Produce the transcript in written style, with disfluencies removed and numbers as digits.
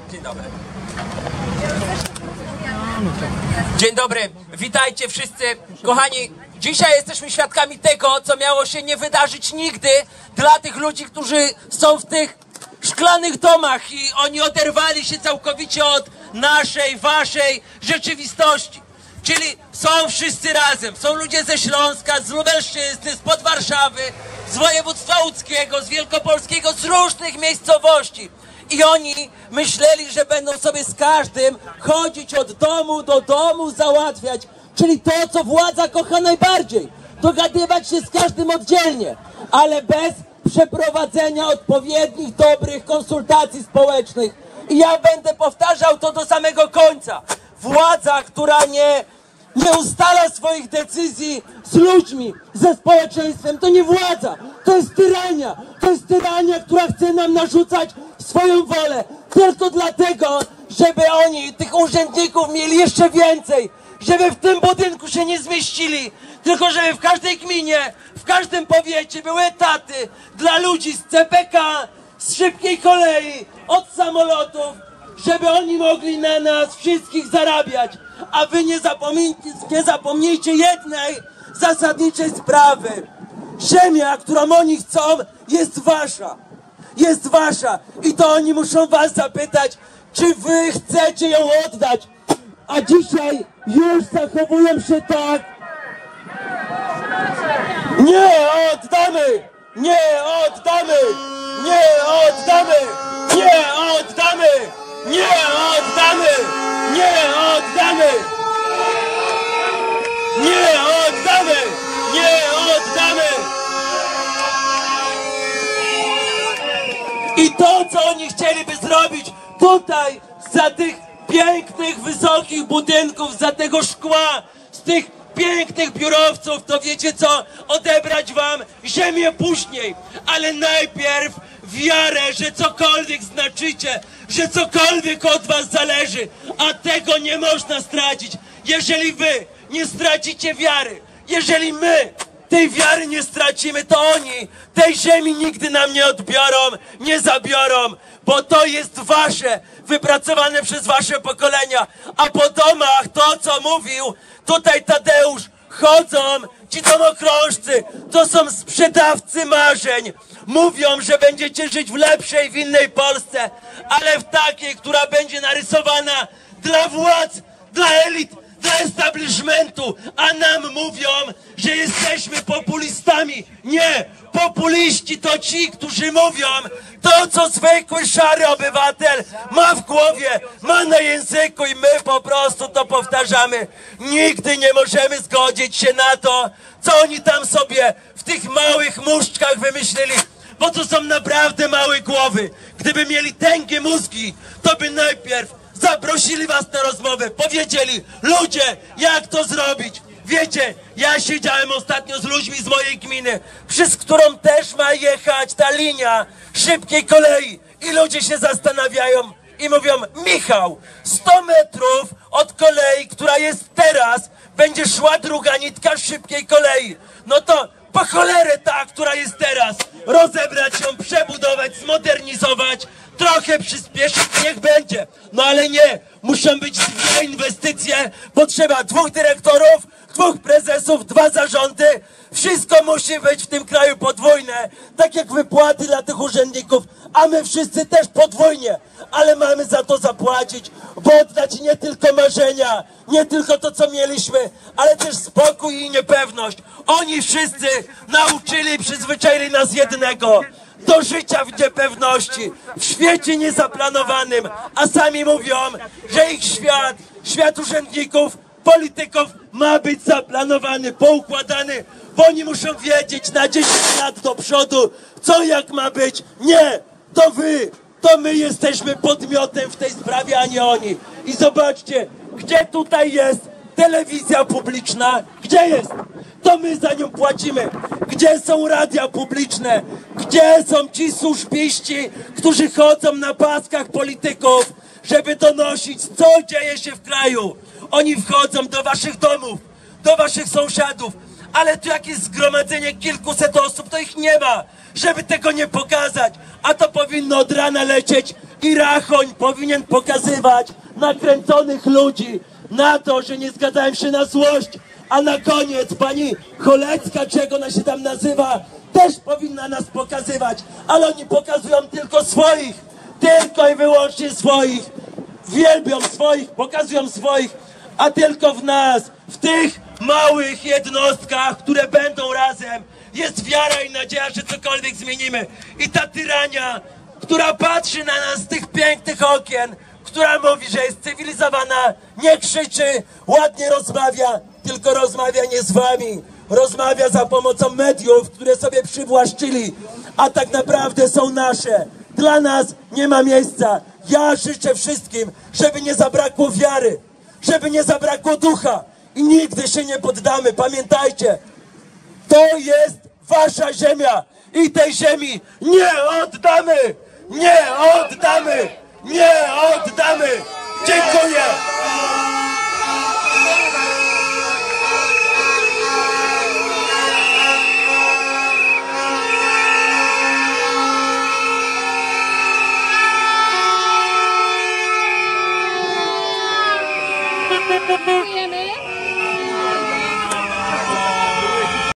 Dzień dobry. Dzień dobry, witajcie wszyscy. Kochani, dzisiaj jesteśmy świadkami tego, co miało się nie wydarzyć nigdy dla tych ludzi, którzy są w tych szklanych domach i oni oderwali się całkowicie od naszej, waszej rzeczywistości. Czyli są wszyscy razem, są ludzie ze Śląska, z Lubelszczyzny, spod Warszawy, z województwa łódzkiego, z wielkopolskiego, z różnych miejscowości. I oni myśleli, że będą sobie z każdym chodzić od domu do domu, załatwiać, czyli to, co władza kocha najbardziej, dogadywać się z każdym oddzielnie, ale bez przeprowadzenia odpowiednich, dobrych konsultacji społecznych. I ja będę powtarzał to do samego końca. Władza, która nie ustala swoich decyzji z ludźmi, ze społeczeństwem, to nie władza, to jest tyrania. To jest tyrania, która chce nam narzucać swoją wolę. Tylko dlatego, żeby oni, tych urzędników, mieli jeszcze więcej. Żeby w tym budynku się nie zmieścili. Tylko żeby w każdej gminie, w każdym powiecie były etaty dla ludzi z CPK, z szybkiej kolei, od samolotów, żeby oni mogli na nas wszystkich zarabiać. A wy nie zapomnijcie jednej zasadniczej sprawy. Ziemia, którą oni chcą, jest wasza. Jest wasza. I to oni muszą was zapytać, czy wy chcecie ją oddać. A dzisiaj już zachowują się tak. Nie oddamy! Nie oddamy! Nie oddamy! Nie oddamy! Nie oddamy! Nie oddamy! Nie oddamy! Nie oddamy! I to, co oni chcieliby zrobić tutaj, za tych pięknych, wysokich budynków, za tego szkła, z tych pięknych biurowców, to wiecie co? Odebrać wam ziemię później, ale najpierw wiarę, że cokolwiek znaczycie, że cokolwiek od was zależy, a tego nie można stracić. Jeżeli wy nie stracicie wiary, jeżeli my tej wiary nie stracimy, to oni tej ziemi nigdy nam nie odbiorą, nie zabiorą, bo to jest wasze, wypracowane przez wasze pokolenia. A po domach, to co mówił tutaj Tadeusz, chodzą ci domokrążcy, to są sprzedawcy marzeń. Mówią, że będziecie żyć w lepszej, w innej Polsce, ale w takiej, która będzie narysowana dla władz, dla elit, dla establishmentu, a nam mówią, że jesteśmy populistami. Nie! Populiści to ci, którzy mówią to, co zwykły, szary obywatel ma w głowie, ma na języku i my po prostu to powtarzamy. Nigdy nie możemy zgodzić się na to, co oni tam sobie w tych małych muszczkach wymyślili, bo to są naprawdę małe głowy. Gdyby mieli tęgie mózgi, to by najpierw zaprosili was na rozmowę, powiedzieli, ludzie, jak to zrobić? Wiecie, ja siedziałem ostatnio z ludźmi z mojej gminy, przez którą też ma jechać ta linia szybkiej kolei. I ludzie się zastanawiają i mówią, Michał, 100 metrów od kolei, która jest teraz, będzie szła druga nitka szybkiej kolei. No to po cholerę ta, która jest teraz, rozebrać ją, przebudować, zmodernizować, trochę przyspieszyć, niech będzie. No ale nie, muszą być dwie inwestycje, potrzeba 2 dyrektorów, 2 prezesów, 2 zarządy. Wszystko musi być w tym kraju podwójne, tak jak wypłaty dla tych urzędników, a my wszyscy też podwójnie, ale mamy za to zapłacić, bo oddać nie tylko marzenia, nie tylko to, co mieliśmy, ale też spokój i niepewność. Oni wszyscy nauczyli i przyzwyczaili nas jednego, do życia w niepewności, w świecie niezaplanowanym, a sami mówią, że ich świat urzędników, polityków ma być zaplanowany, poukładany, bo oni muszą wiedzieć na 10 lat do przodu, co jak ma być. Nie, to my jesteśmy podmiotem w tej sprawie, a nie oni. I zobaczcie, gdzie tutaj jest telewizja publiczna, gdzie jest? To my za nią płacimy. Gdzie są radia publiczne? Gdzie są ci służbiści, którzy chodzą na paskach polityków, żeby donosić, co dzieje się w kraju? Oni wchodzą do waszych domów, do waszych sąsiadów, ale tu jak jest zgromadzenie kilkuset osób, to ich nie ma, żeby tego nie pokazać. A to powinno od rana lecieć I Rachoń powinien pokazywać nakręconych ludzi na to, że nie zgadzają się na złość, a na koniec pani Cholecka, czy jak ona się tam nazywa, też powinna nas pokazywać, ale oni pokazują tylko swoich, tylko i wyłącznie swoich, wielbią swoich, pokazują swoich, a tylko w nas, w tych małych jednostkach, które będą razem, jest wiara i nadzieja, że cokolwiek zmienimy. I ta tyrania, która patrzy na nas z tych pięknych okien, która mówi, że jest cywilizowana, nie krzyczy, ładnie rozmawia, tylko rozmawia nie z wami. Rozmawia za pomocą mediów, które sobie przywłaszczyli, a tak naprawdę są nasze. Dla nas nie ma miejsca. Ja życzę wszystkim, żeby nie zabrakło wiary, żeby nie zabrakło ducha i nigdy się nie poddamy. Pamiętajcie, to jest wasza ziemia i tej ziemi nie oddamy! Nie oddamy! Nie oddamy! Dziękuję! Dziękuję.